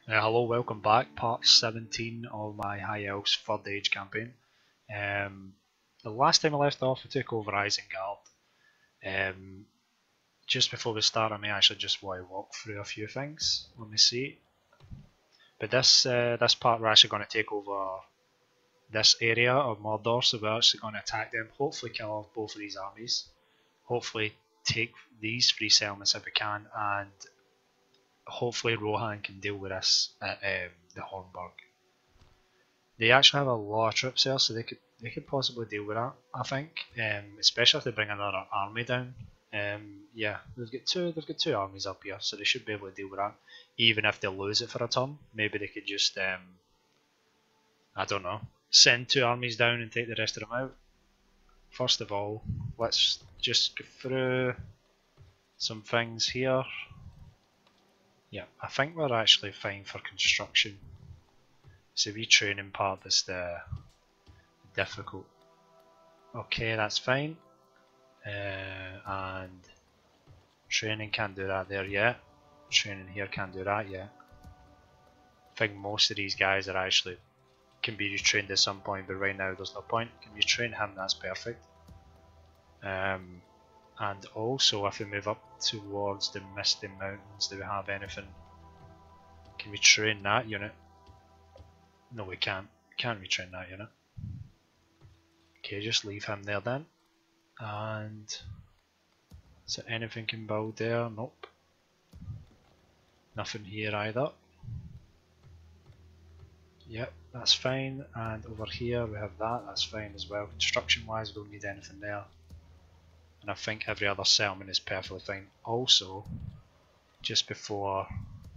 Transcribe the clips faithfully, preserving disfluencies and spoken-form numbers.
Uh, hello, welcome back. Part seventeen of my High Elves Third Age campaign. Um, the last time I left off, we took over Isengard. Um, just before we start, I may actually just want to walk through a few things. Let me see. But this uh, this part, we're actually going to take over this area of Mordor, so we're actually going to attack them. Hopefully, kill off both of these armies. Hopefully, take these three settlements if we can, and hopefully Rohan can deal with us at um, the Hornburg. They actually have a lot of troops there, so they could they could possibly deal with that. I think, um, especially if they bring another army down. Um, yeah, they've got two they've got two armies up here, so they should be able to deal with that. Even if they lose it for a turn, maybe they could just um, I don't know, send two armies down and take the rest of them out. First of all, let's just go through some things here. Yeah, I think we're actually fine for construction. So the training part is the difficult. Okay, that's fine. Uh, and training can't do that there yet. Training here can't do that yet. I think most of these guys are actually can be retrained at some point, but right now there's no point. Can we train him? That's perfect. Um, and also, if we move up towards the Misty Mountains, do we have anything? Can we train that unit? No, we can't. Can't retrain that unit. Okay, just leave him there then. And is there anything can build there? Nope. Nothing here either. Yep, that's fine. And over here we have that. That's fine as well. Construction wise, we don't need anything there. And I think every other settlement is perfectly fine. Also, just before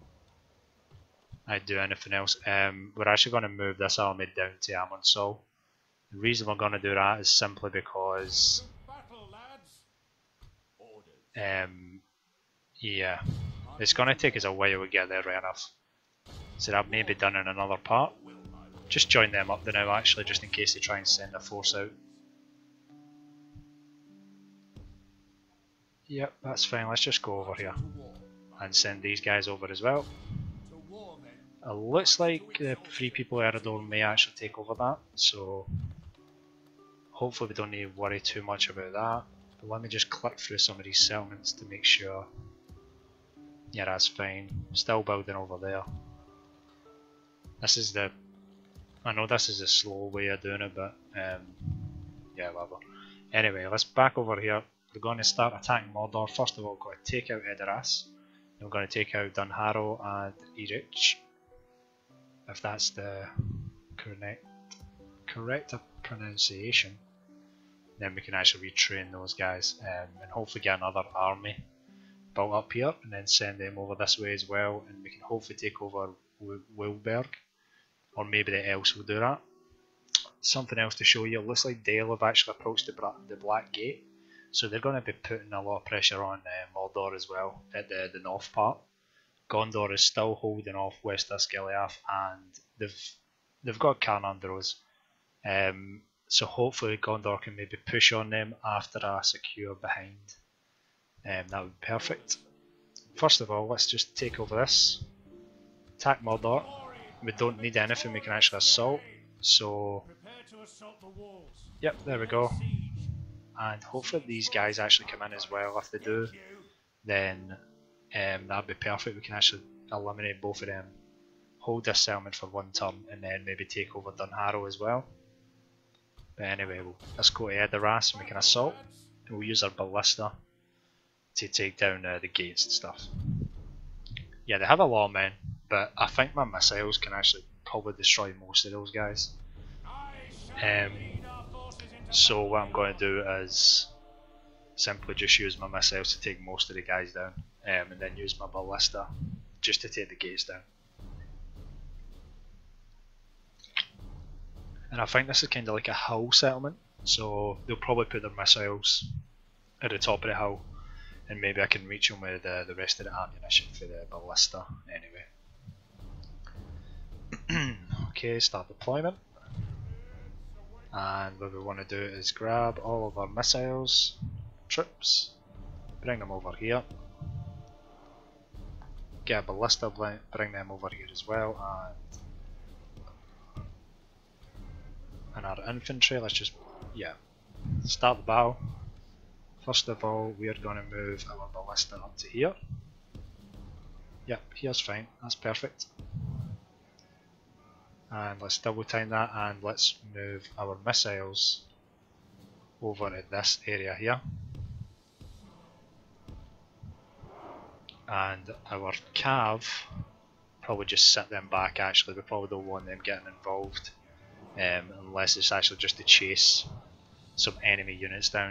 I do anything else, um, we're actually going to move this army down to Amon-Sol. The reason we're going to do that is simply because, um, yeah, it's going to take us a while to get there right enough. So that may be done in another part. Just join them up there now actually, just in case they try and send a force out. Yep, that's fine, let's just go over here and send these guys over as well. It looks like the three people at Edoras may actually take over that, so hopefully we don't need to worry too much about that. But let me just click through some of these settlements to make sure. Yeah, that's fine. Still building over there. This is the, I know this is a slow way of doing it, but um, yeah, whatever. Anyway, let's back over here. We're going to start attacking Mordor. First of all, we're going to take out Edoras. Then we're going to take out Dunharrow and Erich, if that's the correct correct pronunciation. Then we can actually retrain those guys um, and hopefully get another army built up here and then send them over this way as well, and we can hopefully take over Wilberg, or maybe the Elves will do that. Something else to show you, it looks like Dale have actually approached the, the Black Gate, so they're going to be putting a lot of pressure on uh, Mordor as well at the, the north part. Gondor is still holding off West Osgiliath, and they've they've got Carnandros. Um, so hopefully Gondor can maybe push on them after a secure behind. Um, that would be perfect. First of all, let's just take over this. Attack Mordor. We don't need anything, we can actually assault. So, yep, there we go. And hopefully these guys actually come in as well. If they do, then um, that'd be perfect. We can actually eliminate both of them, hold this settlement for one turn, and then maybe take over Dunharrow as well. But anyway, we'll, let's go to Edoras and we can assault. And we'll use our ballista to take down uh, the gates and stuff. Yeah, they have a lot of men, but I think my missiles can actually probably destroy most of those guys. Um, so what I'm going to do is simply just use my missiles to take most of the guys down, um, and then use my ballista just to take the gates down. And I think this is kind of like a hill settlement, so they'll probably put their missiles at the top of the hill, and maybe I can reach them with uh, the rest of the ammunition for the ballista anyway. Okay, start deployment. And what we want to do is grab all of our missiles, troops, bring them over here. get a ballista, bring them over here as well, and and our infantry, let's just, yeah, start the battle. First of all, we are going to move our ballista up to here. Yep, here's fine, that's perfect. And let's double time that, and let's move our missiles over at this area here. And our cav, probably just sit them back actually, we probably don't want them getting involved um, unless it's actually just to chase some enemy units down.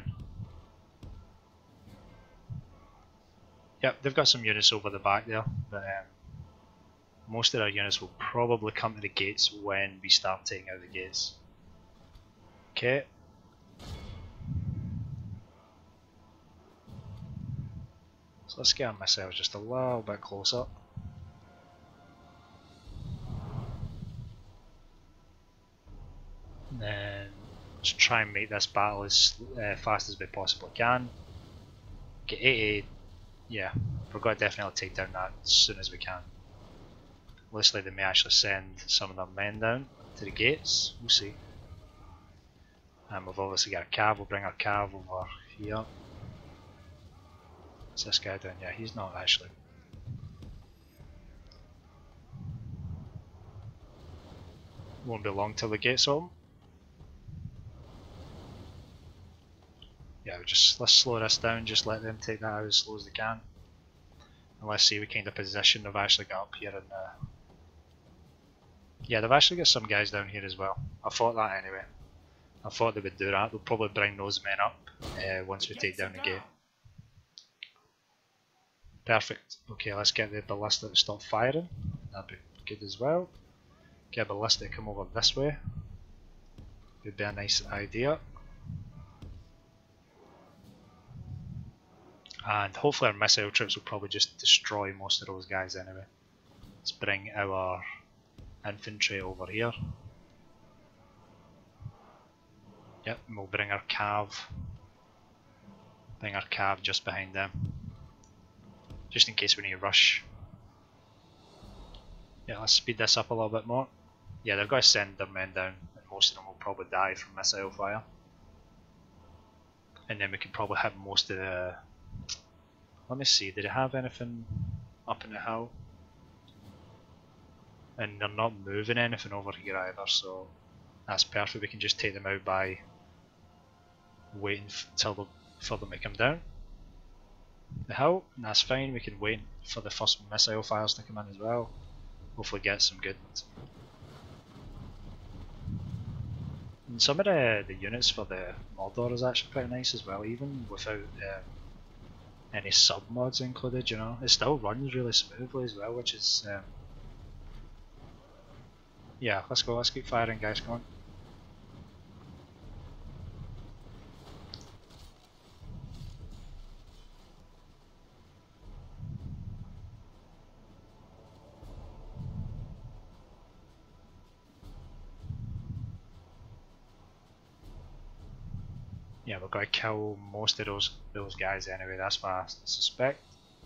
Yep, they've got some units over the back there, but um, most of our units will probably come to the gates when we start taking out the gates. Okay. So let's get our missiles just a little bit closer. And then let's try and make this battle as uh, fast as we possibly can. Get eighty, yeah, we're going to definitely take down that as soon as we can. Looks like they may actually send some of their men down to the gates, we'll see. And we've obviously got a cav, we'll bring our cav over here. What's this guy doing? Yeah, he's not actually. Won't be long till the gates open. Yeah, just let's slow this down, just let them take that out as slow as they can. And let's see what kind of position they've actually got up here in the... Yeah, they've actually got some guys down here as well. I thought that anyway. I thought they would do that. They'll probably bring those men up uh, once we take down the gate. Perfect. Okay, let's get the ballista to stop firing. That'd be good as well. Get a ballista to come over this way. Would be a nice idea. And hopefully our missile troops will probably just destroy most of those guys anyway. Let's bring our infantry over here. Yep, and we'll bring our cav. Bring our cav just behind them. Just in case we need to rush. Yeah, let's speed this up a little bit more. Yeah, they've got to send their men down, and most of them will probably die from missile fire. And then we can probably hit most of the... Let me see, did it have anything up in the hill? And they're not moving anything over here either, so that's perfect. We can just take them out by waiting till the, for them to come down the hill, and that's fine. We can wait for the first missile fires to come in as well. Hopefully get some good. And some of the, the units for the Mordor is actually pretty nice as well, even without um, any sub mods included, you know. It still runs really smoothly as well, which is um, yeah, let's go, let's keep firing guys, come on. Yeah, we're going to kill most of those those guys anyway, that's what I suspect.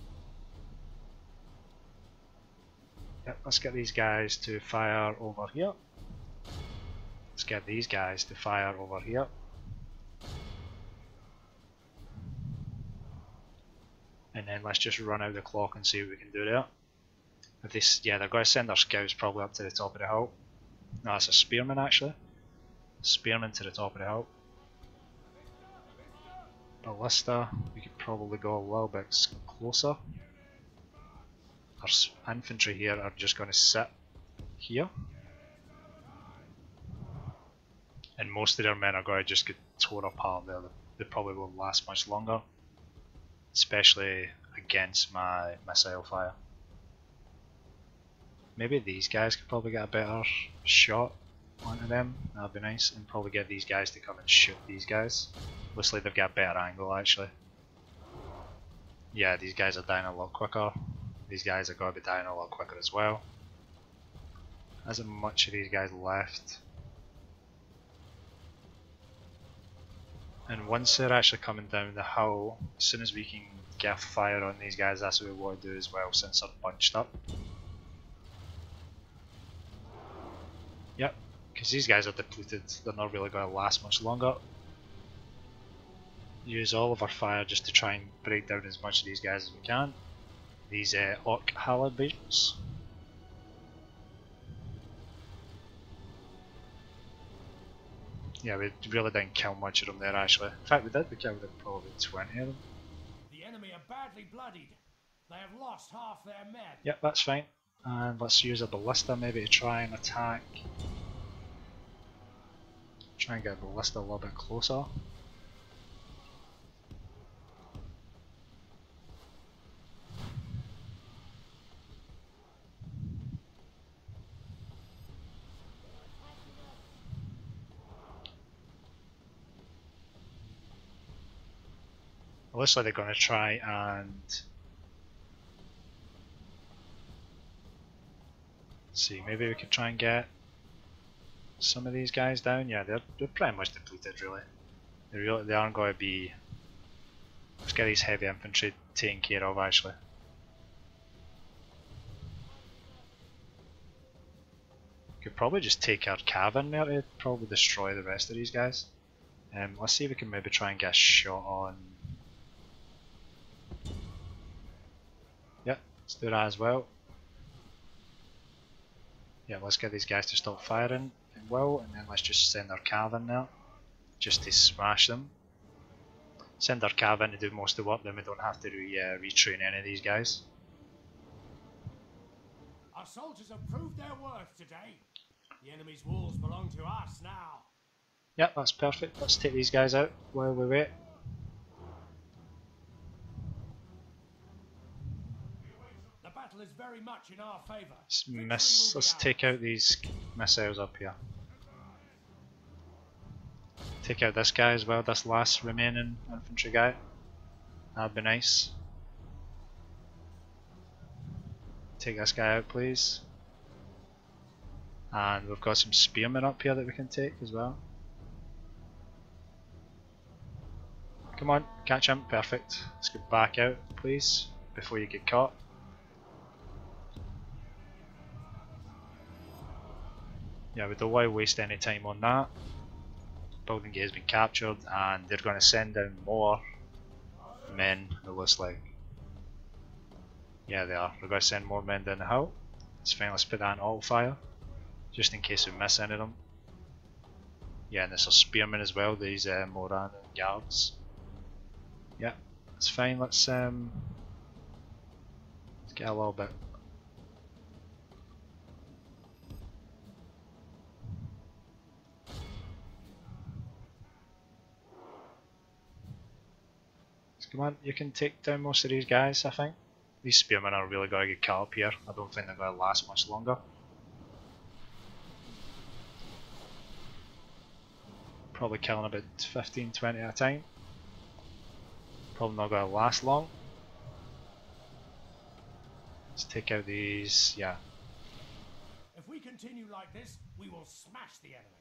Yep, let's get these guys to fire over here. Let's get these guys to fire over here. And then let's just run out the clock and see what we can do there. If this, yeah, they're going to send their scouts probably up to the top of the hill. No, that's a spearman actually. Spearman to the top of the hill. Ballista, we could probably go a little bit closer. Our infantry here are just going to sit here. And most of their men are going to just get torn apart there. They probably won't last much longer. Especially against my missile fire. Maybe these guys could probably get a better shot onto them. That'd be nice. And probably get these guys to come and shoot these guys. Looks like they've got a better angle actually. Yeah, these guys are dying a lot quicker. These guys are going to be dying a lot quicker as well. There isn't much of these guys left. And once they're actually coming down the hill, as soon as we can get a fire on these guys, that's what we want to do as well since they're bunched up. Yep, because these guys are depleted, they're not really going to last much longer. Use all of our fire just to try and break down as much of these guys as we can. These uh, orc halberds. Yeah, we really didn't kill much of them there actually. In fact, we did, we killed probably twenty of them. The enemy are badly bloodied. They have lost half their men. Yep, that's fine. And let's use a ballista maybe to try and attack. Try and get a ballista a little bit closer. It looks like they're going to try and let's see, maybe we could try and get some of these guys down. Yeah, they're, they're pretty much depleted really. They, really, they aren't going to be. Let's get these heavy infantry taken care of actually. Could probably just take our cavern there to probably destroy the rest of these guys. Um, let's see if we can maybe try and get a shot on. Yeah, let's do that as well. Yeah, let's get these guys to stop firing and well, and then let's just send our cavern there just to smash them. Send our cavern to do most of the work, then we don't have to re, uh, retrain any of these guys. Our soldiers have proved their worth today. The enemy's walls belong to us now. Yep, that's perfect. Let's take these guys out while we wait. The battle is very much in our favour. Let's, miss, let's take out these missiles up here. Take out this guy as well, this last remaining infantry guy. That'd be nice. Take this guy out please. And we've got some spearmen up here that we can take as well. Come on, catch him, perfect. Let's get back out please, before you get caught. Yeah, we don't want to waste any time on that. Building gate has been captured and they're going to send in more men, it looks like. Yeah, they are. We're going to send more men down the hill. It's fine, let's put that in auto fire, just in case we miss any of them. Yeah, and there's a spearmen as well, these uh, Mordor guards. Yeah, it's fine, let's, um, let's get a little bit. Come on, you can take down most of these guys, I think. These spearmen are really going to get caught up here. I don't think they're going to last much longer. Probably killing about fifteen, twenty at a time. Probably not going to last long. Let's take out these, yeah. If we continue like this, we will smash the enemy.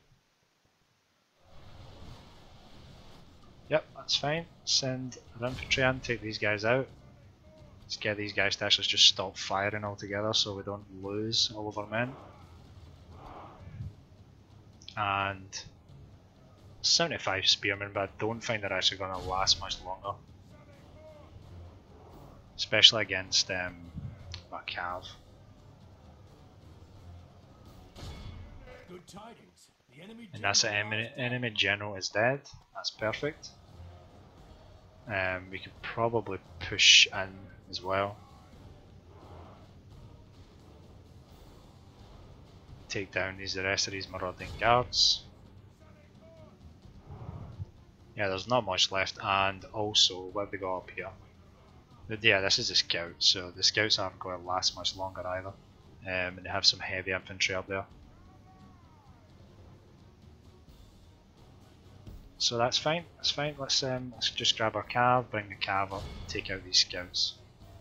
Yep, that's fine. Send our infantry in, take these guys out. Let's get these guys to actually just stop firing altogether so we don't lose all of our men. And seventy-five spearmen, but I don't think they're actually going to last much longer. Especially against um, a cav. Good tidings. The enemy And that's the enemy, enemy general is dead. That's perfect. Um, we could probably push in as well. Take down these the rest of these marauding guards. Yeah, there's not much left, and also what have we got up here? But yeah, this is a scout, so the scouts aren't going to last much longer either. Um, and they have some heavy infantry up there. So that's fine, that's fine. Let's um, let's just grab our cav, bring the cav up, take out these scouts.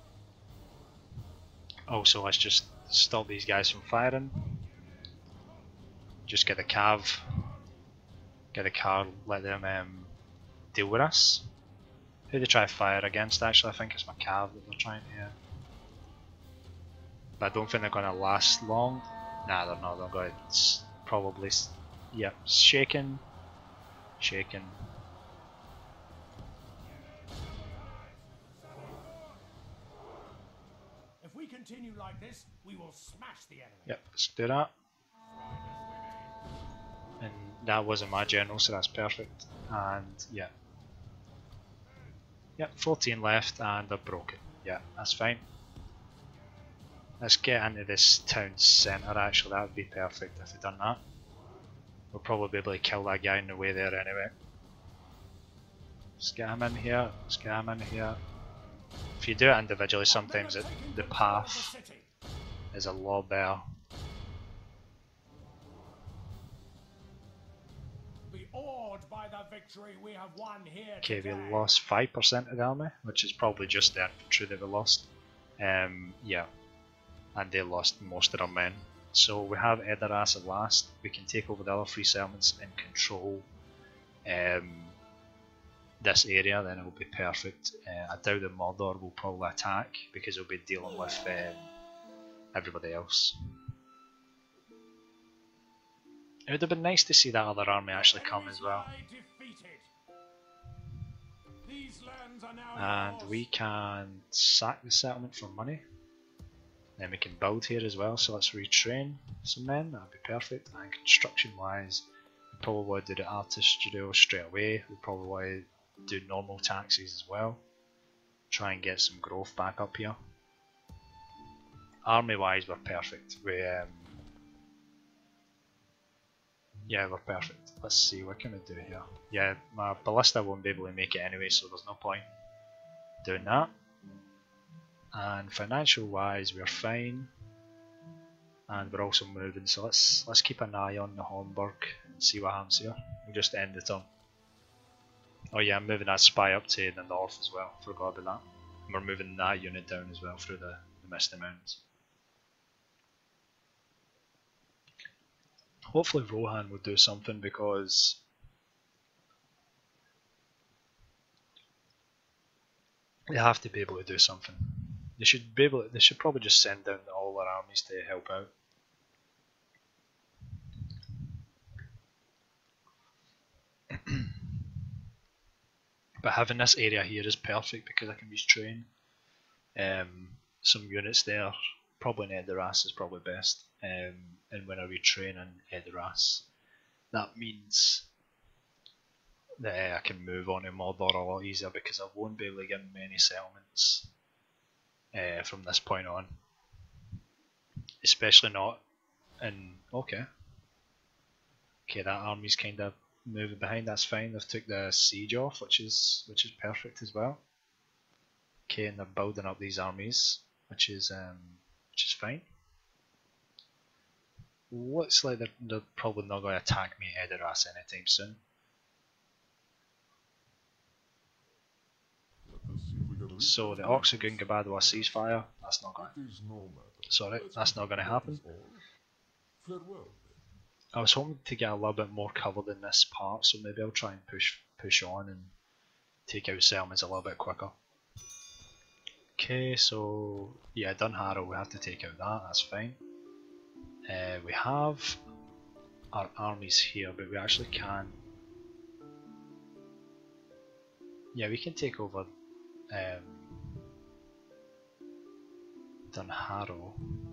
Also, let's just stop these guys from firing. Just get the cav, get a car, let them um, deal with us. Who they try to fire against actually, I think it's my cav that they're trying to hit. But I don't think they're going to last long. Nah, they're not, they're going to probably, yep, yeah, shaking, shaking. If we continue like this, we will smash the enemy. Yep, let's do that. And that wasn't my general, so that's perfect. And yeah. Yep, fourteen left and they're broken. Yeah, that's fine. Let's get into this town centre actually, that would be perfect if we'd done that. We'll probably be able to kill that guy in the way there anyway. Let's get him in here, let's get him in here. If you do it individually, sometimes it, the path is a lot better. By the victory we have won here okay, today. we lost five percent of the army, which is probably just the infantry that we lost. Um, yeah, and they lost most of their men. So we have Edoras at last. We can take over the other three settlements and control um, this area, then it will be perfect. Uh, I doubt that Mordor will probably attack because he'll be dealing with um, everybody else. It would have been nice to see that other army actually come as well. And we can sack the settlement for money. Then we can build here as well, so let's retrain some men, that would be perfect. And construction wise, we probably want to do the artist studio straight away. We probably want to do normal taxis as well. Try and get some growth back up here. Army wise, we're perfect. We um, Yeah, we're perfect. Let's see, what can we do here? Yeah, my ballista won't be able to make it anyway, so there's no point doing that. And financial wise, we're fine. And we're also moving, so let's let's keep an eye on the Hornburg and see what happens here. We'll just end the turn. Oh yeah, I'm moving that spy up to the north as well, forgot about that. And we're moving that unit down as well through the, the Misty Mountains. Hopefully Rohan will do something because they have to be able to do something. They should be able to, they should probably just send down all their armies to help out. But having this area here is perfect because I can retrain um, some units there. Probably in Edoras is probably best. Um, and when I retrain in Edoras, that means that uh, I can move on to Mordor a lot easier because I won't be able to get many settlements uh, from this point on. Especially not in... okay. Okay, that army's kind of moving behind, that's fine. They've took the siege off, which is which is perfect as well. Okay, and they're building up these armies, which is um, which is fine. Looks like they're, they're probably not going to attack me at Edoras anytime soon. So the Oxagun Gabadwa ceasefire, that's not going to, sorry, that's not going to happen. I was hoping to get a little bit more covered in this part, so maybe I'll try and push push on and take out settlements a little bit quicker. Okay, so yeah, Dunharrow, we have to take out that, that's fine. Uh, we have our armies here, but we actually can... yeah, we can take over um, Dunharrow.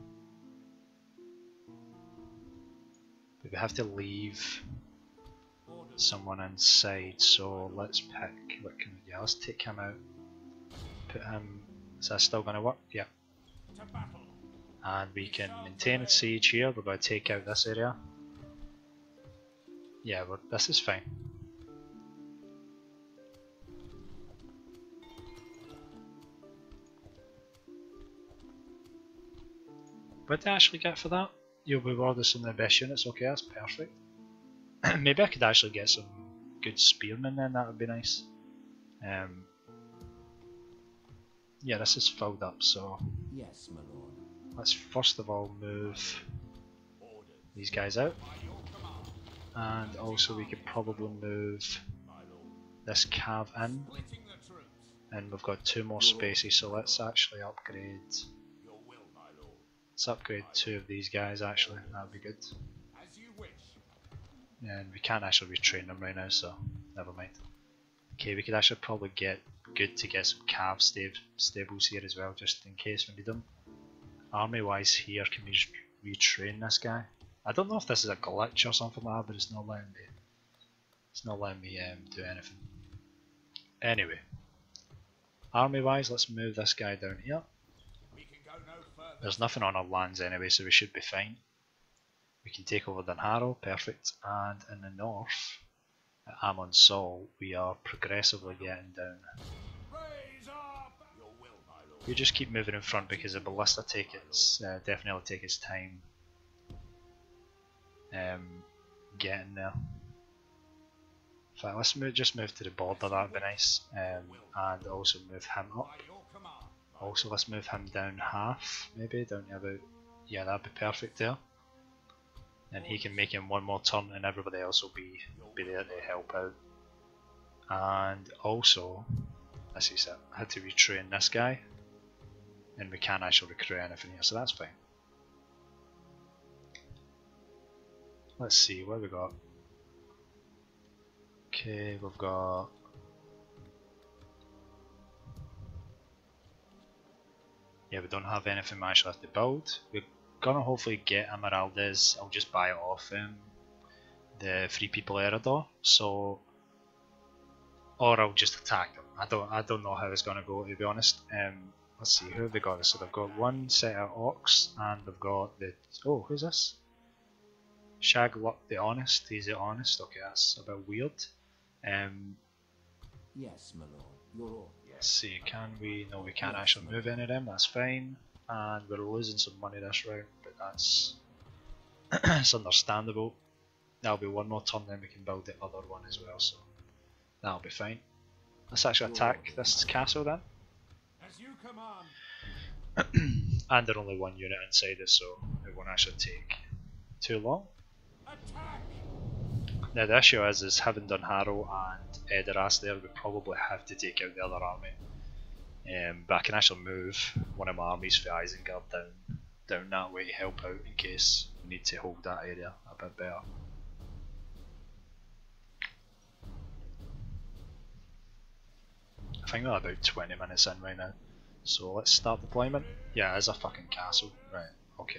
But we have to leave someone inside, so let's pick, what can we, yeah, let's take him out. Put him, is that still going to work? Yeah. And we can maintain a siege here, we're going to take out this area. Yeah, we're, this is fine. What did I actually get for that? You'll reward us in the best units, okay, that's perfect. Maybe I could actually get some good spearmen then, that would be nice. Um, yeah, this is filled up, so yes, my lord. Let's first of all move these guys out. And also we could probably move this cav in. and we've got two more spaces, so let's actually upgrade. Let's upgrade two of these guys actually, that would be good. And we can't actually retrain them right now, so never mind. Okay, we could actually probably get good to get some cav stab stables here as well, just in case we need them. Army wise here, can we just retrain this guy? I don't know if this is a glitch or something like that, but it's not letting me. It's not letting me um, do anything. Anyway, army wise, let's move this guy down here. There's nothing on our lands anyway, so we should be fine. We can take over Dunharrow, perfect. And in the north, at Amon Sol, we are progressively getting down. We just keep moving in front because the ballista take its uh, definitely take its time um, getting there. In fact, let's move, just move to the border, that'd be nice, um, and also move him up. Also, let's move him down half, maybe down to about, yeah, that'd be perfect there. And he can make him one more turn, and everybody else will be be there to help out. And also, this is it. I had to retrain this guy, and we can't actually recruit anything here, so that's fine. Let's see what we got. Okay, we've got. Yeah, we don't have anything we actually have to build. We're gonna hopefully get Emeraldes. I'll just buy it off um, the Free People Eridor. So, or I'll just attack them. I don't. I don't know how it's gonna go, to be honest. Um, let's see, who have they got? So they've got one set of orcs, and they've got the. Oh, who's this? Shagluck the Honest. He's the Honest. Okay, that's a bit weird. Um, yes, my lord. Your order. Let's see, can we? No, we can't actually move any of them. That's fine. And we're losing some money this round, but that's it's understandable. That'll be one more turn, then we can build the other one as well. So that'll be fine. Let's actually attack this castle then. As you command. And there's only one unit inside it, so it won't actually take too long. Attack! Now the issue is, is having Dunharrow and Edoras there, we probably have to take out the other army. Um, but I can actually move one of my armies for Isengard down, down that way to help out in case we need to hold that area a bit better. I think we're about twenty minutes in right now. So let's start deployment. Yeah, it is a fucking castle. Right, okay.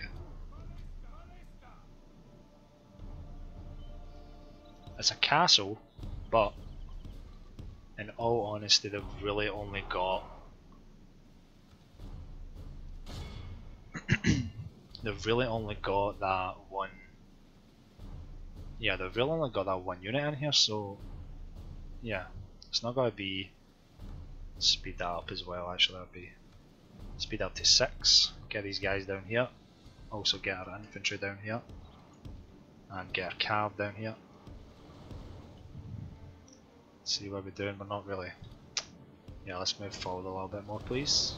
It's a castle, but in all honesty, they've really only got they've really only got that one. Yeah, they've really only got that one unit in here, so yeah, it's not gonna be speed that up as well. Actually, that'd be speed up to six. Get these guys down here. Also get our infantry down here, and get our cav down here. See what we're doing, we're not really. Yeah, let's move forward a little bit more, please.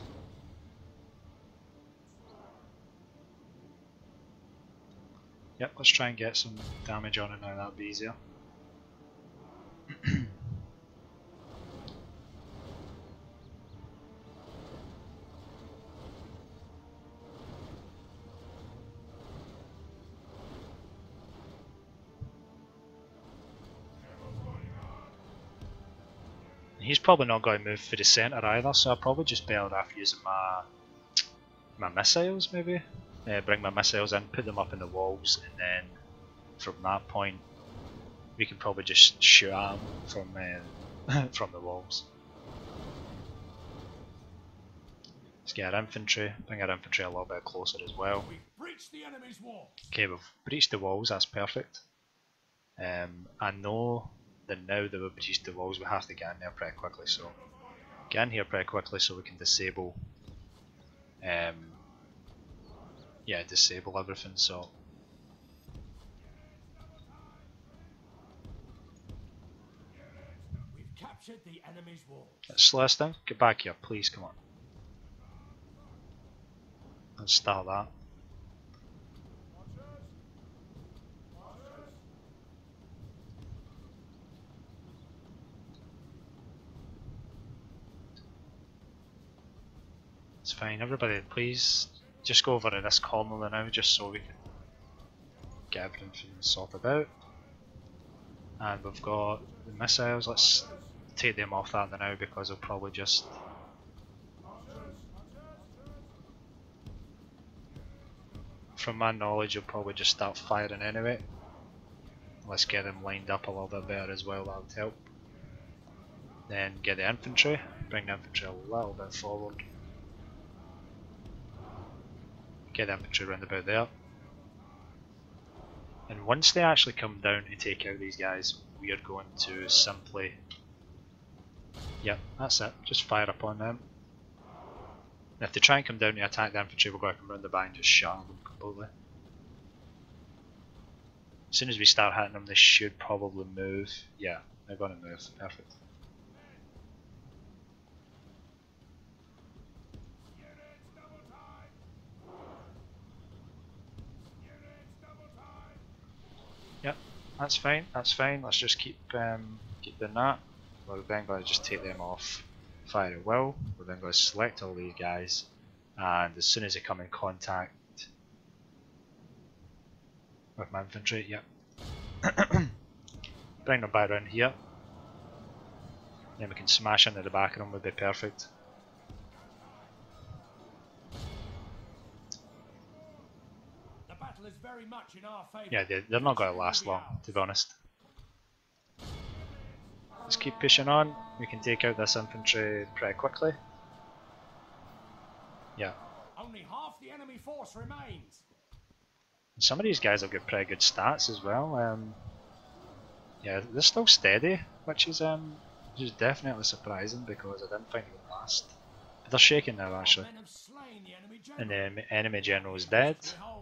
Yep, let's try and get some damage on it now, that'd be easier. He's probably not going to move for the centre either, so I'll probably just better off using my my missiles maybe. Uh, bring my missiles in, put them up in the walls, and then from that point we can probably just shoot at them from uh, from the walls. Let's get our infantry, bring our infantry a little bit closer as well. We've breached the enemy's walls. Okay, we've breached the walls, that's perfect. Um, I know that now that we've breached the walls we have to get in there pretty quickly, so get in here pretty quickly so we can disable um, yeah, disable everything. So We've captured the enemy's walls. let's slow this down, get back here please, come on. Let's start that. fine. Everybody, please just go over to this corner now, just so we can get everything sorted out. And we've got the missiles. Let's take them off that now because they'll probably just. From my knowledge, you'll probably just start firing anyway. Let's get them lined up a little bit better as well, that would help. Then get the infantry, bring the infantry a little bit forward. Get the infantry round about there. And once they actually come down to take out these guys, we are going to simply. Yep, that's it, just fire upon them. And if they try and come down to attack the infantry, we're going to come round the back and just shatter them completely. As soon as we start hitting them, they should probably move. Yeah, they're going to move. Perfect. Yep, that's fine. That's fine. Let's just keep um, keep doing that. We're then going to just take them off. Fire at will. We're then going to select all these guys, and as soon as they come in contact with my infantry, yep. Bring them back around here. Then we can smash into the back of them, would be perfect. The battle is very much in our favor. Yeah, they, they're not going to last long, to be honest. Let's keep pushing on. We can take out this infantry pretty quickly. Yeah. Only half the enemy force remains. And some of these guys have got pretty good stats as well. Um, yeah, they're still steady, which is um, which is definitely surprising because I didn't think it would last. But they're shaking now actually. And the enemy general is dead.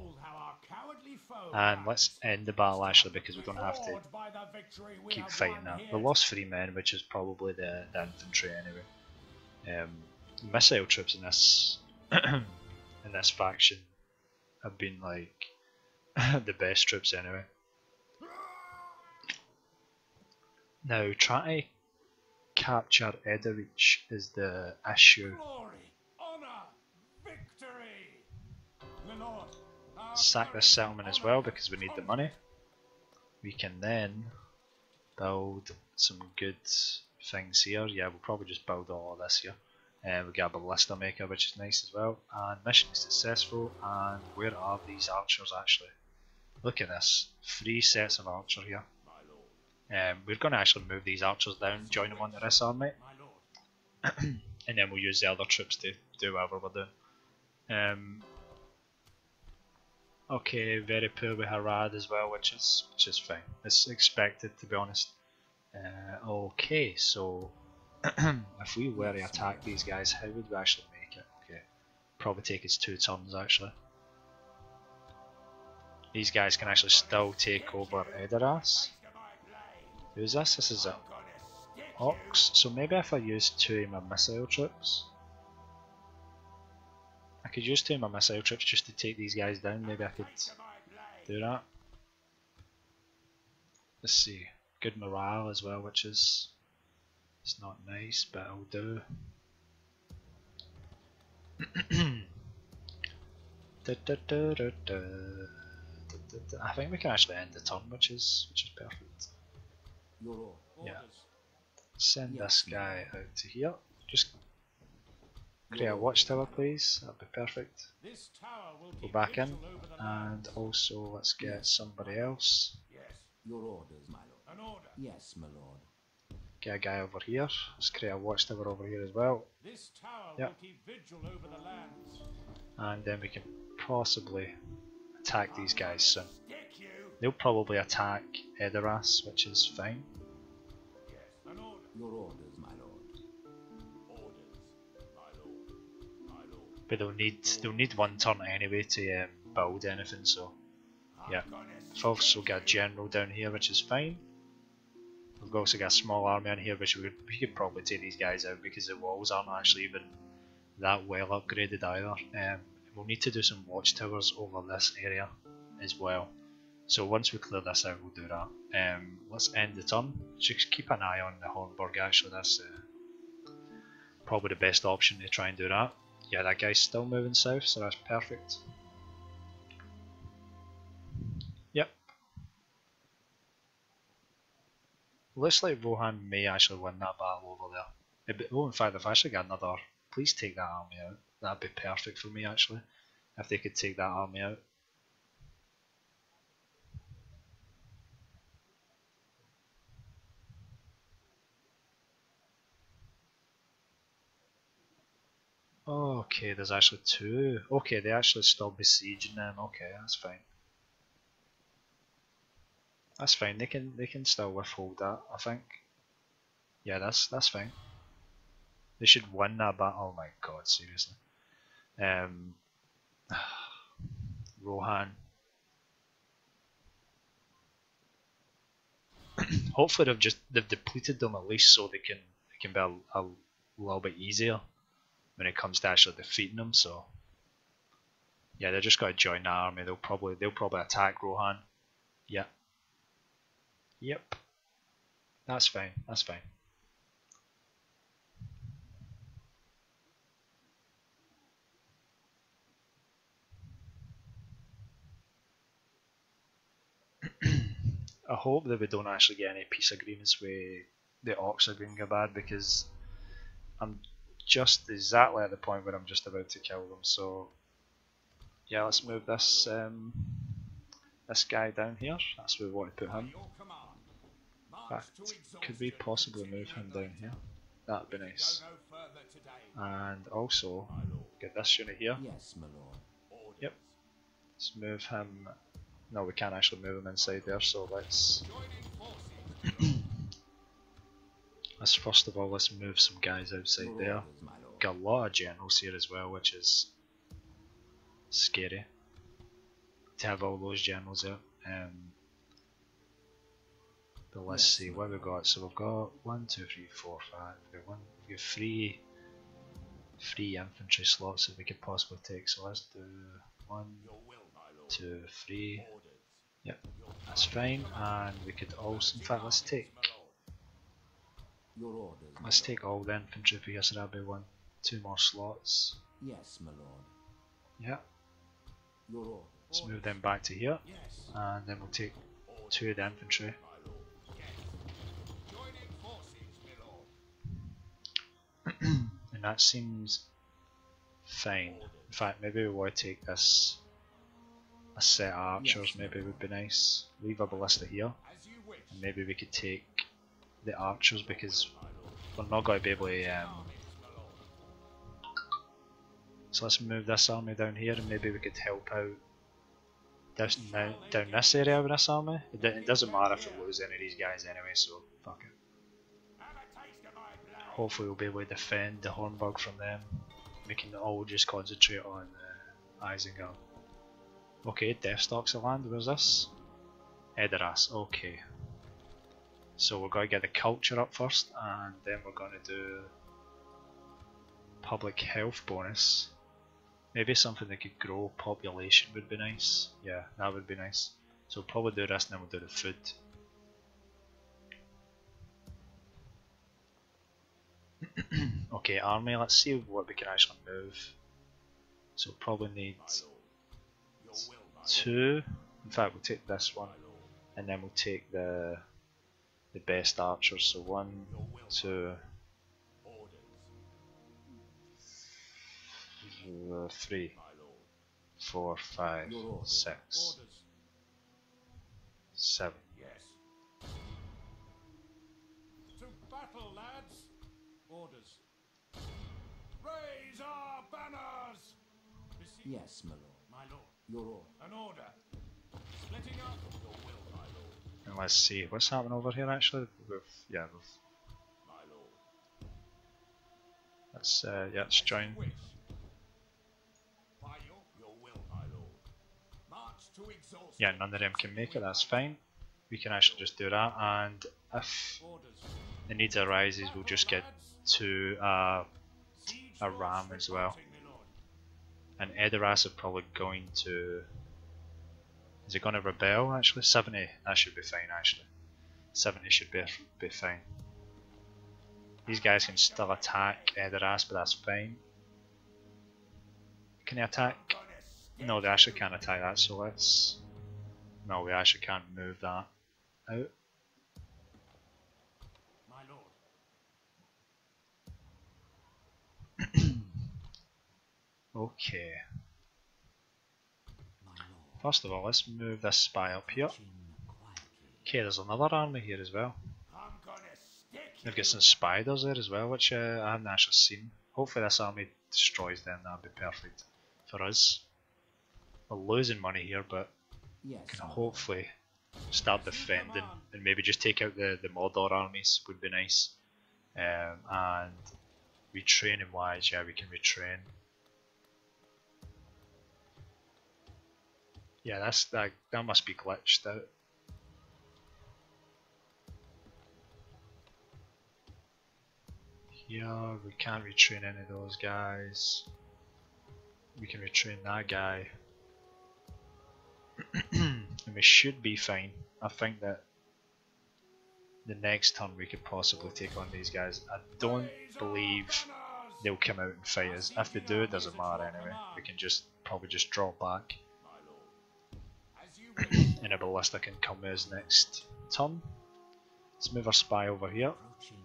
And let's end the battle actually because we don't have to keep fighting that. We lost three men, which is probably the, the infantry anyway. Um, missile troops in this in this faction have been like the best troops anyway. Now try to capture Edoras is the issue. Glory, honor, victory. The Lord, our Sack this settlement as well because we need the money. We can then build some good things here. Yeah, we'll probably just build all of this here. Uh, we got a ballista maker, which is nice as well. And mission is successful. And where are these archers actually? Look at this, three sets of archer here. Um, we're going to actually move these archers down, join them onto this army, and then we'll use the other troops to do whatever we're doing. Um, okay, very poor with Harad as well, which is which is fine. It's expected, to be honest. Uh, okay, so if we were to attack these guys, how would we actually make it? Okay, probably take us two turns actually. These guys can actually still take over Edoras. Who's this? This is a Ox. So maybe if I use two of my missile troops, I could use two of my missile troops just to take these guys down. Maybe I could do that. Let's see. Good morale as well, which is it's not nice, but it'll do. da, da, da, da, da. I think we can actually end the turn, which is which is perfect. Yeah. Send this guy out to here. Just create a watchtower, please. That'd be perfect. Go back in, and also let's get somebody else. Your orders, my lord. An order. Yes, my lord. Get a guy over here. Let's create a watchtower over here as well. This tower yep. will keep vigil over the lands. And then we can possibly attack these guys soon. They'll probably attack Edoras, which is fine. Yes, an order. Your orders, my lord. Orders, my lord. My lord. But they'll need they'll need one turn anyway to um, build anything. So yeah, we've also got a general down here, which is fine. We've also got a small army in here, which we could, we could probably take these guys out because the walls aren't actually even that well upgraded either. Um, we'll need to do some watchtowers over this area as well. So once we clear this out, we'll do that. Um, let's end the turn. Just keep an eye on the Hornburg actually, that's uh, probably the best option to try and do that. Yeah, that guy's still moving south, so that's perfect. Yep. Looks like Rohan may actually win that battle over there. Oh, in fact, if I actually got another, please take that army out. That'd be perfect for me actually, if they could take that army out. Oh, okay, there's actually two. Okay, they actually still besieging them. Okay, that's fine. That's fine. They can they can still withhold that, I think. Yeah, that's that's fine. They should win that battle. Oh my god, seriously. Um, Rohan. Hopefully they've just they've depleted them at least so they can it can be a, a little bit easier when it comes to actually defeating them. So yeah, they're just got to join the army. They'll probably they'll probably attack Rohan. Yeah. Yep. That's fine. That's fine. I hope that we don't actually get any peace agreements with the Orcs of Isengard because I'm just exactly at the point where I'm just about to kill them. So yeah, let's move this um, this guy down here. That's where we want to put him. But could we possibly move him down here? That'd be nice. And also get this unit here. Yes, my lord. Yep. Let's move him. No, we can't actually move him inside there, so let's let's first of all let's move some guys outside there. Got a lot of generals here as well, which is scary to have all those generals out. Um, but let's see what we've got. So we've got one, two, three, four, five. We've got one. We've got three, three infantry slots that we could possibly take. So let's do one, two, three. Yep, that's fine. And we could also, in fact, let's take, let's take all the infantry because that'll be one, two more slots. Yes, my lord. Yeah. Your orders. Let's move them back to here, and then we'll take two of the infantry. And that seems fine. In fact, maybe we want to take this, a set of archers, maybe would be nice. Leave a ballista here, and maybe we could take the archers because we're not going to be able to. Um, so let's move this army down here, and maybe we could help out this, down, down this area with this army. It, it doesn't matter if we lose any of these guys anyway, so fuck it. Hopefully we'll be able to defend the Hornburg from them. We can all just concentrate on uh, Isengard. Okay, Deathstalk's the land. Where's this? Edoras. Okay. So we're going to get the culture up first, and then we're going to do public health bonus. Maybe something that could grow population would be nice. Yeah, that would be nice. So we'll probably do this, and then we'll do the food. Okay, army, let's see what we can actually move. So we'll probably need two. In fact, we'll take this one, and then we'll take the the best archers. So one, two, uh, three, four, five, six, seven. To battle, lads! Orders. Raise our banners! Yes, my lord. My lord. Your order. An order. Splitting up your will, my lord. And let's see what's happening over here actually. With, yeah, with, My lord. let's uh, yeah, let's join. Wish. By your, your will, my lord. March to exhaustion. Yeah, none of them can make it. That's fine. We can actually just do that, and if Orders. the need arises, we'll just get to uh, a ram as well. And Edoras are probably going to. Is it going to rebel actually? seventy. That should be fine actually. seventy should be be fine. These guys can still attack Edoras, but that's fine. Can they attack? No, they actually can't attack that, so let's... No, we actually can't move that out. My lord. Okay. My lord. First of all, let's move this spy up here. Okay, there's another army here as well. I'm gonna stick They've you. got some spiders there as well, which uh, I haven't actually seen. Hopefully this army destroys them, that'd be perfect for us. We're losing money here, but Yes. can my lord. hopefully start defending and maybe just take out the, the Mordor armies would be nice. Um, and retraining wise, yeah, we can retrain. Yeah, that's that. That must be glitched out. Here we can't retrain any of those guys. We can retrain that guy, and we should be fine. I think that the next turn we could possibly take on these guys. I don't believe they'll come out and fight us. If they do, it doesn't matter anyway. We can just probably just draw back. And a ballista can come with us next turn. Let's move our spy over here. Approaching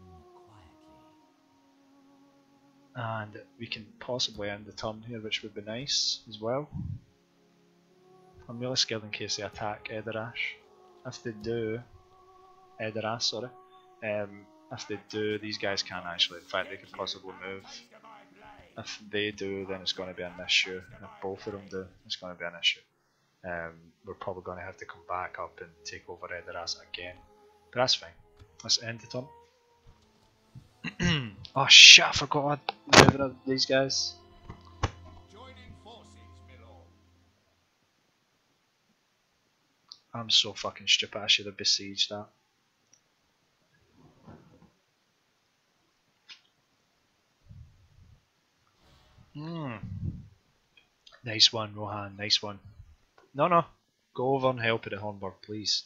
quietly. And we can possibly end the turn here, which would be nice as well. I'm really scared in case they attack Edoras. If they do, Edoras, sorry. Um, if they do, these guys can't actually. In fact, they could possibly move. If they do, then it's going to be an issue. If both of them do, it's going to be an issue. Um, we're probably going to have to come back up and take over Edoras again. But that's fine. Let's end the turn. Oh shit, I forgot about these guys. Joining forces, my lord. I'm so fucking stupid, I should have besieged that. Hmm. Nice one, Rohan, nice one. No, no, go over and help at the Hornburg, please.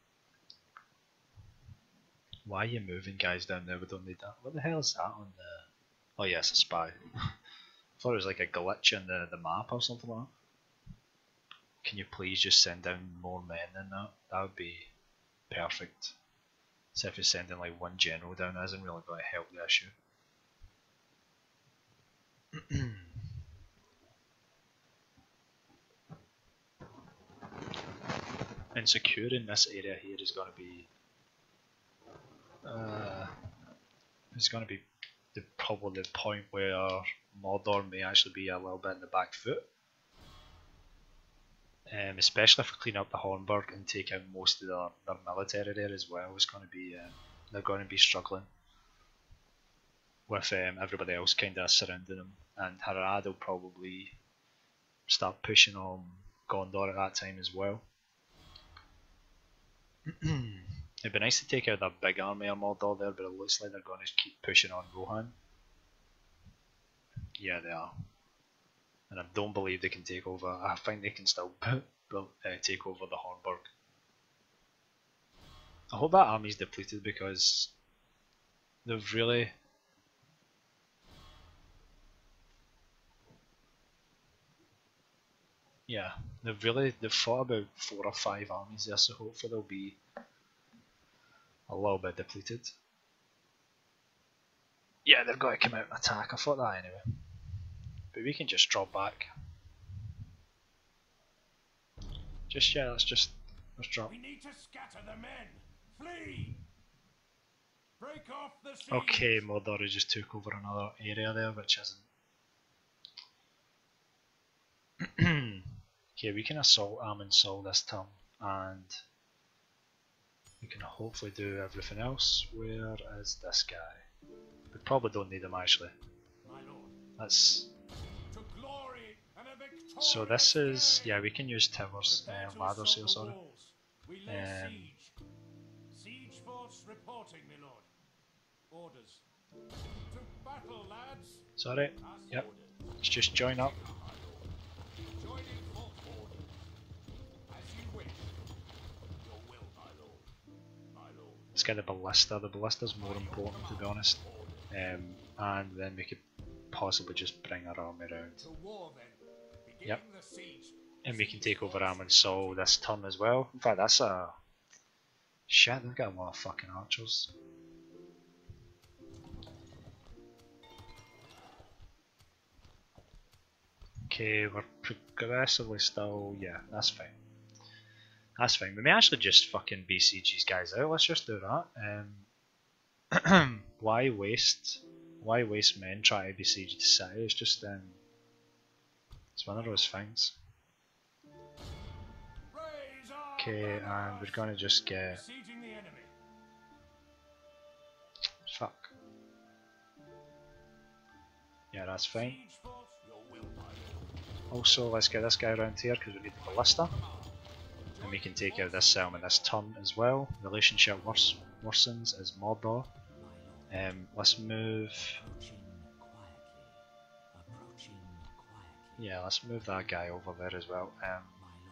Why are you moving guys down there? We don't need that. What the hell is that on the... Oh yes, a spy. I thought it was like a glitch in the, the map or something like that. Can you please just send down more men than that? That would be perfect. So if you're sending like one general down, that isn't really going to help the issue. And securing this area here is going to be uh, it's going to be the, probably the point where Mordor may actually be a little bit in the back foot, um, especially if we clean up the Hornburg and take out most of their, their military there as well. It's going to be uh, they're going to be struggling with um, everybody else kind of surrounding them, and Harad will probably start pushing on Gondor at that time as well. It'd be nice to take out that big army of Mordor there, but it looks like they're going to keep pushing on Rohan. Yeah, they are. And I don't believe they can take over. I think they can still uh, take over the Hornburg. I hope that army's depleted because they've really... Yeah, they've really they've fought about four or five armies there, so hopefully they'll be a little bit depleted. Yeah, they've got to come out and attack. I thought that anyway. But we can just drop back. Just yeah, let's just let's drop. We need to scatter the men. Flee. Break off the siege. Okay, Mordor just took over another area there, which isn't. Okay, we can assault Amon Sol this turn, and we can hopefully do everything else. Where is this guy? We probably don't need him actually. My lord. Let's. To glory and a victorious So this is day. yeah, we can use towers, Prepare uh, to ladders here. assault the Sorry. walls. We lay Um, siege. Siege force reporting, my lord. Orders. To battle, lads. Sorry. As Yep. ordered. Let's just join up. Joining full order. As you wish. Your will, my lord. My lord. Let's get the ballista. The ballista's more important to be honest. Um, and then we could possibly just bring our army around. To war then. Yep. And we can take over Amon Sol this turn as well. In fact, that's a... Shit, they've got a lot of fucking archers. Okay, we're progressively still... Yeah, that's fine. That's fine. We may actually just fucking B C G these guys out. Let's just do that. Um, why waste... Why waste men trying to besiege the city? It's just... Um, it's one of those things. Okay, and we're gonna just get... Fuck. Yeah, that's fine. Also, let's get this guy around here because we need the ballista. And we can take out this settlement this turn as well. Relationship wors worsens as Mordor. Um, let's move... Yeah, let's move that guy over there as well. Um,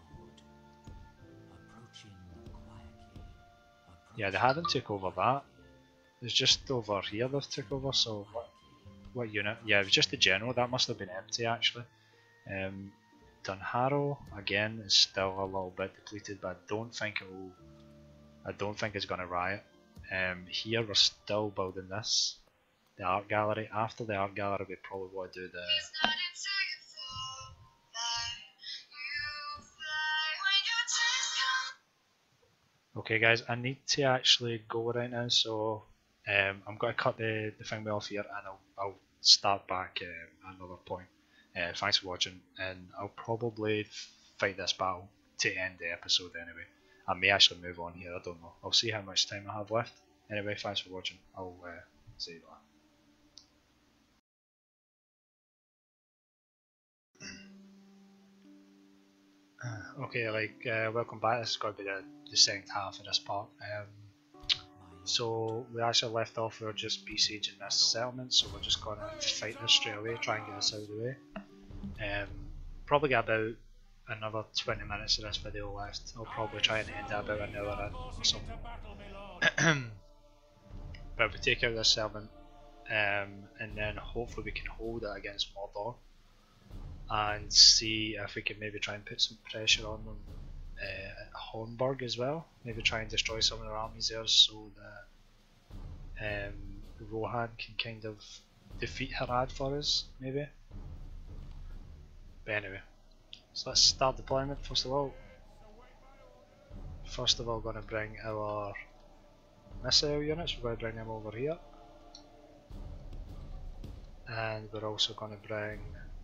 yeah, they haven't took over that. It's just over here they've took over, so what, what unit? Yeah, it was just the general, that must have been empty actually. Um, Dunharrow, again, is still a little bit depleted, but I don't think it will, I don't think it's going to riot. Um, here we're still building this, the art gallery. After the art gallery we probably want to do the... Okay guys, I need to actually go right now, so um, I'm going to cut the, the thing off here and I'll, I'll start back um, at another point. Uh, thanks for watching, and I'll probably fight this battle to end the episode anyway. I may actually move on here, I don't know. I'll see how much time I have left. Anyway, thanks for watching. I'll uh, see you later. Okay, like, uh, welcome back. This is going to be the, the second half of this part. Um, so, we actually left off, we were just besieging this settlement, so we're just going to fight this straight away, try and get this out of the way. Um, probably got about another twenty minutes of this video left. I'll probably try and end it about an hour in or something. But if we take out this settlement, um, and then hopefully we can hold it against Mordor, and see if we can maybe try and put some pressure on them uh, at Hornburg as well. Maybe try and destroy some of their armies there so that um, Rohan can kind of defeat Harad for us, maybe. But anyway, so let's start deployment first of all. First of all, going to bring our missile units, we're going to bring them over here. And we're also going to bring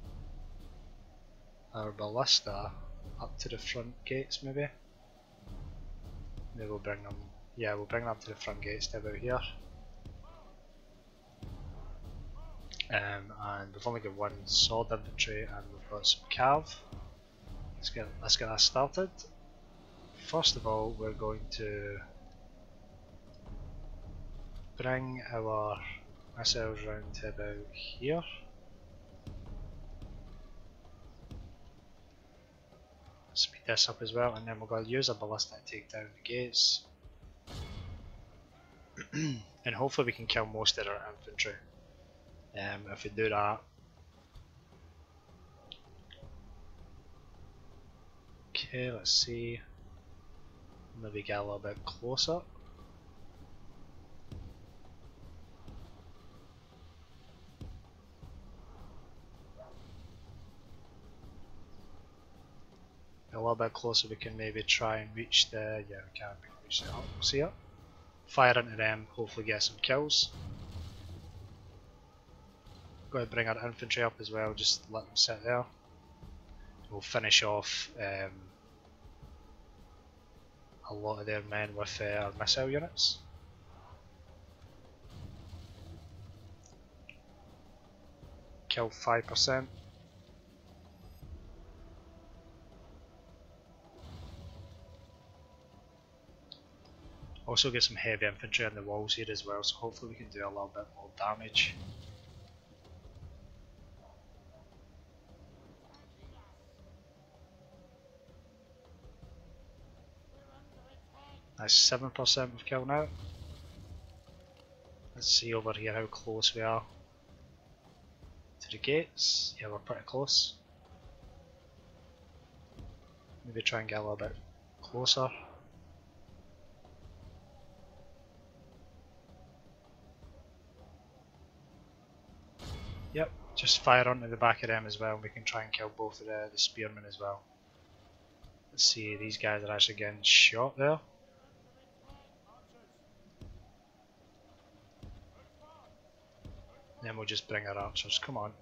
our ballista up to the front gates maybe. Maybe we'll bring them, yeah we'll bring them up to the front gates to about here. Um, and we've only got one sword infantry and we've got some cav. Let's get, let's get that started. First of all, we're going to bring our missiles round to about here. Speed this up as well, and then we're going to use a ballista to take down the gates. And hopefully we can kill most of our infantry. Um, if we do that, okay, let's see, maybe get a little bit closer. A little bit closer, we can maybe try and reach the, yeah we can reach the up, see it? Fire into them, hopefully get some kills. Going to bring our infantry up as well, just let them sit there. We'll finish off um, a lot of their men with uh, our missile units. Kill five percent. Also get some heavy infantry on the walls here as well, so hopefully we can do a little bit more damage. That's seven percent we've killed now. Let's see over here how close we are to the gates. Yeah, we're pretty close. Maybe try and get a little bit closer. Yep, just fire onto the back of them as well, and we can try and kill both of the, the spearmen as well. Let's see, these guys are actually getting shot there. Then we'll just bring our archers, come on.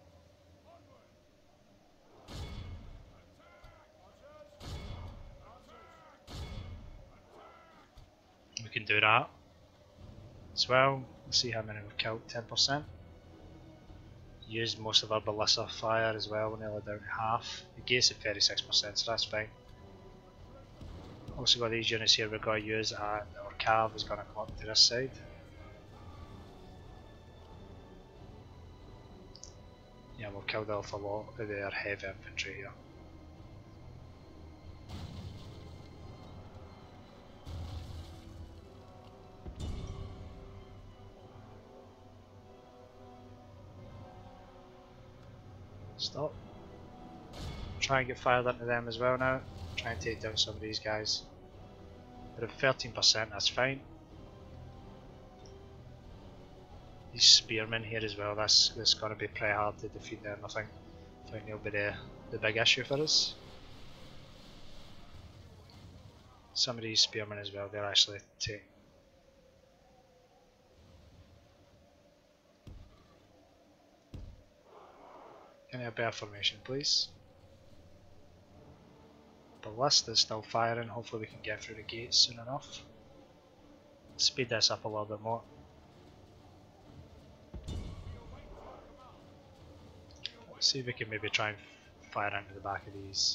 We can do that as well. Let's see how many we've killed, ten percent. Used most of our ballista fire as well, we're nearly down to half. The gates at thirty-six percent, so that's fine. Also got these units here we've got to use, and our cav is going to come up to this side. Yeah, we'll kill off a lot of their heavy infantry here. Stop. Try and get fired into them as well now. Try and take down some of these guys. They're at thirteen percent, that's fine. These spearmen here as well, that's, that's going to be pretty hard to defeat them, I think. I think they'll be the, the big issue for us. Some of these spearmen as well, they're actually taking. Can I have a better formation, please? Ballista is still firing, hopefully we can get through the gates soon enough. Speed this up a little bit more. Let's see if we can maybe try and fire into the back of these.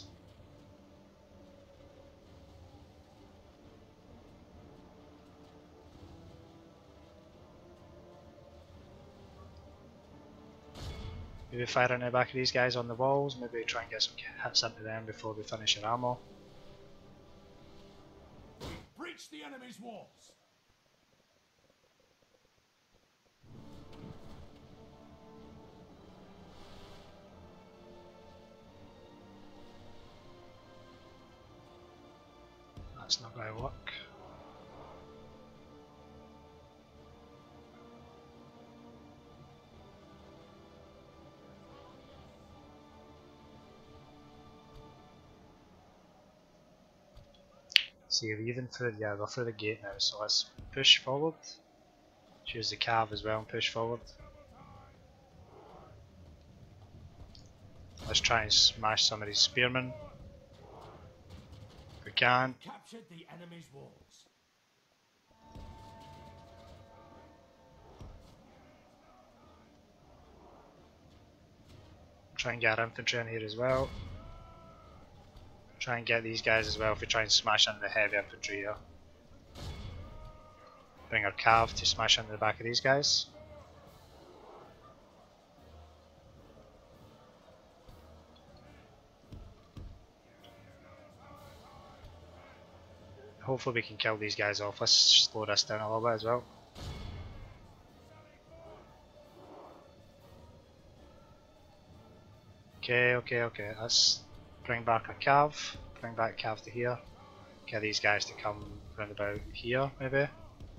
Maybe fire into the back of these guys on the walls, maybe try and get some hits into them before we finish our ammo. Breach the enemy's walls. That's not going to work. See, we're even through, yeah, we're through the gate now, so let's push forward. Choose the cav as well and push forward. Let's try and smash some of these spearmen. If we can. Captured the enemy's walls. Try and get our infantry in here as well. Try and get these guys as well if we try and smash into the heavy infantry here. Bring our cav to smash into the back of these guys. Hopefully we can kill these guys off. Let's slow this down a little bit as well. Okay, okay, okay. Let's bring back our cav. Bring back cav to here. Get these guys to come round about here, maybe.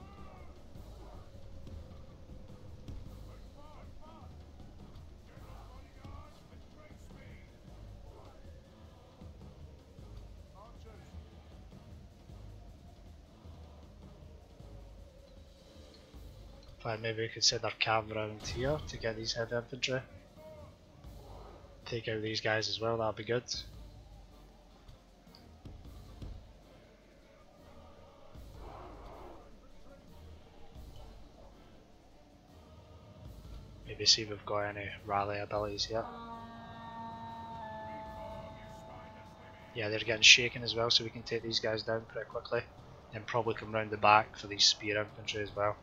Fine, maybe we could send our cav around here to get these heavy infantry. Take out these guys as well, that'll be good. Maybe see if we've got any rally abilities here. Yeah, they're getting shaken as well, so we can take these guys down pretty quickly. And probably come round the back for these spear infantry as well.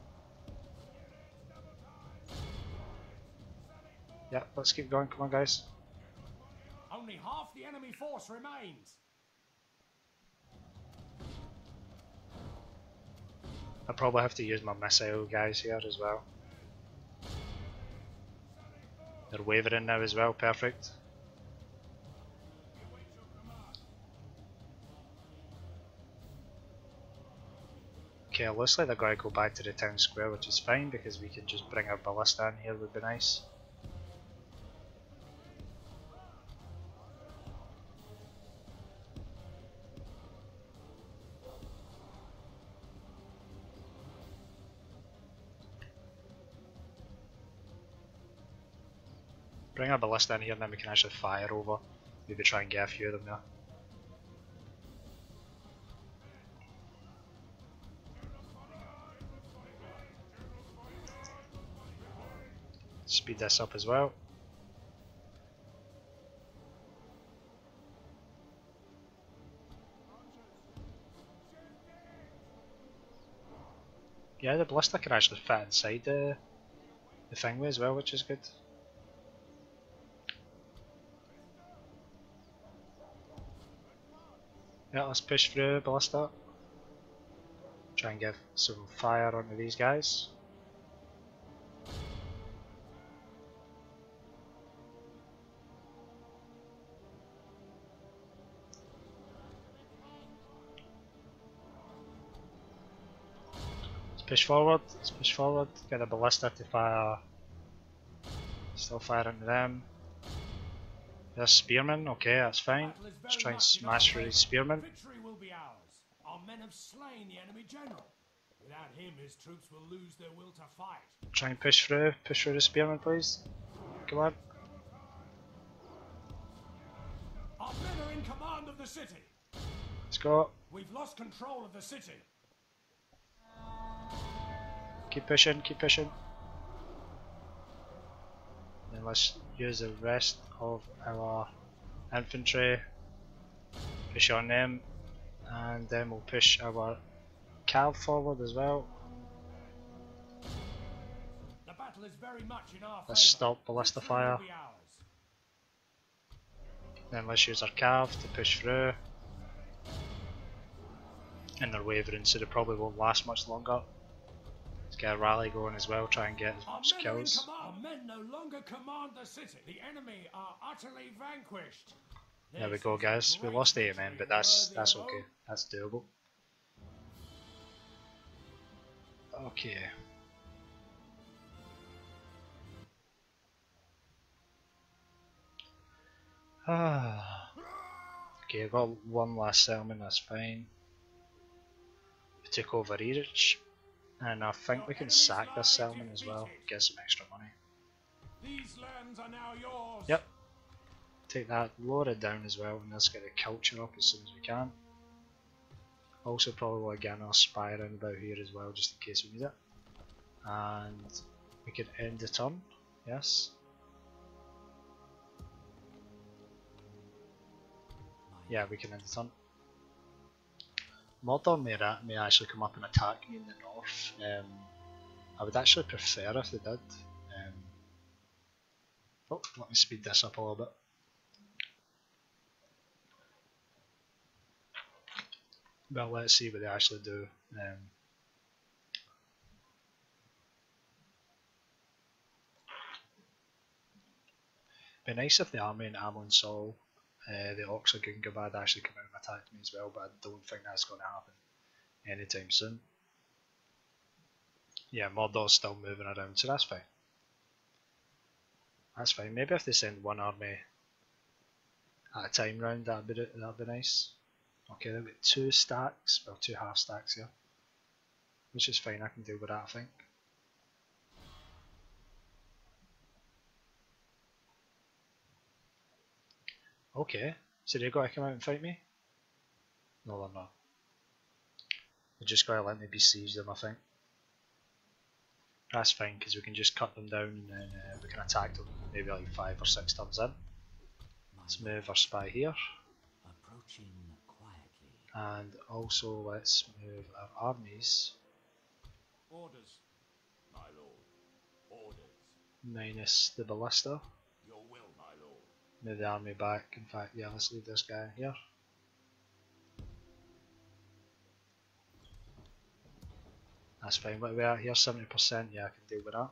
Yeah, let's keep going, come on guys. Only half the enemy force remains. I probably have to use my missile guys here as well. They're wavering now as well, perfect. Okay, looks like they're going to go back to the town square, which is fine because we can just bring our ballista in here, would be nice. Bring our ballista in here and then we can actually fire over. Maybe try and get a few of them there. Speed this up as well. Yeah, the ballista can actually fit inside the, the thingway as well, which is good. Yeah, let's push through ballista. Try and get some fire onto these guys. Let's push forward, let's push forward, get the ballista to fire. Still firing them. There's spearmen, okay, that's fine. Let's try and smash through these spearmen. Victory will be ours. Our men have slain the enemy general. Without him, his troops will lose their will to fight. Try and push through, push through the spearmen, please. Come on. Our men are in command of the city. Let's go. We've lost control of the city. Keep pushing, keep pushing. Then let's use the rest of our infantry. Push on them. And then we'll push our cav forward as well. The battle is very much in our Let's favor. stop ballista fire. Victory will be ours. Then let's use our cav to push through. And they're wavering, so they probably won't last much longer. Let's get a rally going as well, try and get as Our much men are in kills. command. Our men no longer command the city. The enemy are utterly vanquished. There we This go, is a guys. We great lost eight men, victory but that's worthy that's of okay. hope. That's doable. Okay. Ah. Okay, I've got one last settlement. That's fine. We took over Erich, and I think we can sack this settlement as well. Get some extra money. These lands are now yours. Yep. Take that, lower it down as well, and let's get the culture up as soon as we can. Also probably want to get another spy around about here as well, just in case we need it. And we can end the turn, yes. Yeah, we can end the turn. Mordor may, may actually come up and attack me in the north. Um, I would actually prefer if they did. Um, oh, let me speed this up a little bit. Well, let's see what they actually do. Um, be nice if the army in Amon Sol, uh, the Orcs of Gungabad actually come out and attack me as well, but I don't think that's going to happen anytime soon. Yeah, Mordor's still moving around, so that's fine. That's fine. Maybe if they send one army at a time round, that'd be that'd be nice. Okay, they've got two stacks, well, two half stacks here, which is fine. I can deal with that, I think. Okay, so they got to come out and fight me? No, they're not. They're just got to let me besiege them, I think. That's fine, because we can just cut them down and then uh, we can attack them maybe like five or six turns in. Let's move our spy here. Approaching quietly. And also let's move our armies. Orders, my lord. Orders. Minus the ballista. Your will, my lord. Move the army back. In fact, yeah, let's leave this guy here. That's fine. What are we at here? seventy percent. Yeah, I can deal with that.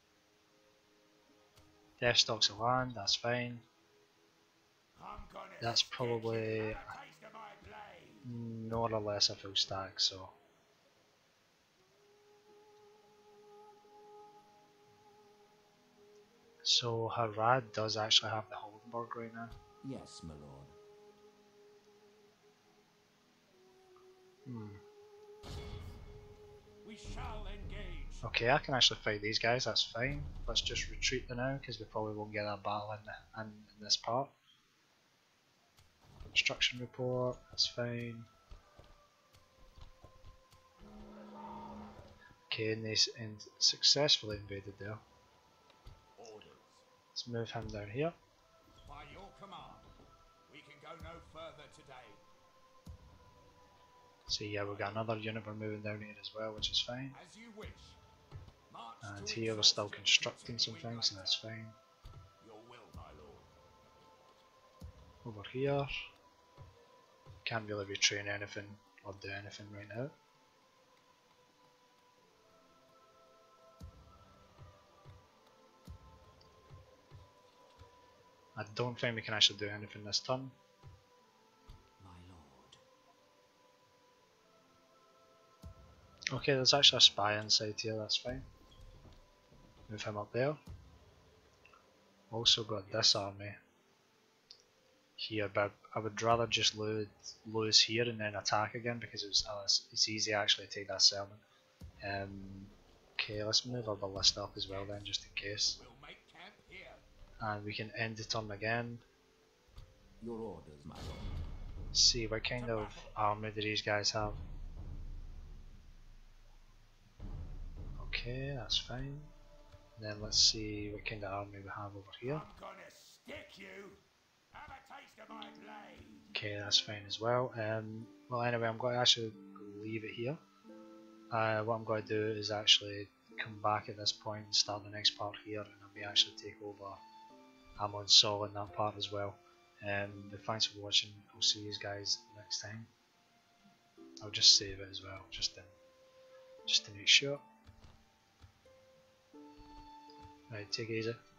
Death stocks of land. That's fine. I'm gonna That's probably taste of my blade. more or less a full stack. So So Harad does actually have the Holdenburg right now. Yes, my lord. Hmm. We shall engage. Okay, I can actually fight these guys, that's fine. Let's just retreat for now, because we probably won't get that battle in, the, in, in this part. Construction report, that's fine. Okay, and they in successfully invaded there. Orders. Let's move him down here. By your command, we can go no further today. So yeah, we've got another unit we're moving down here as well, which is fine. As you wish. March And to here we're still exhaustion, constructing some continuing things, and later. that's fine. Your will, my lord. Over here, can't really retrain anything or do anything right now. I don't think we can actually do anything this turn. My lord. Okay, there's actually a spy inside here, that's fine. Move him up there. Also got this army here, but I would rather just lose, lose here and then attack again, because it was, uh, it's easy actually to take that settlement. Um, okay, let's move our ballista up as well then, just in case. We'll make camp here. And we can end the turn again. Your orders, my lord. See what kind of army do these guys have. Okay, that's fine. And then let's see what kind of army we have over here. I'm gonna stick you. Have a taste of my blade. Okay, that's fine as well. Um, well, anyway, I'm going to actually leave it here. Uh, what I'm going to do is actually come back at this point and start the next part here, and I may actually take over Amon Sol in that part as well. Um, but thanks for watching. I'll see you guys next time. I'll just save it as well, just to, just to make sure. Right, take it easy.